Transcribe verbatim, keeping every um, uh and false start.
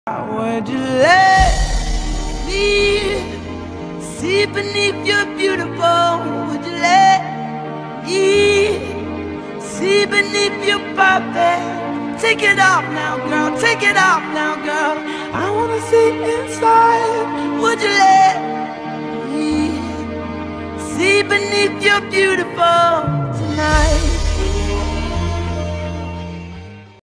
Would you let me see beneath your beautiful? Would you let me see beneath your perfect? Take it off now, girl, take it off now, girl. I wanna see inside. Would you let me see beneath your beautiful tonight?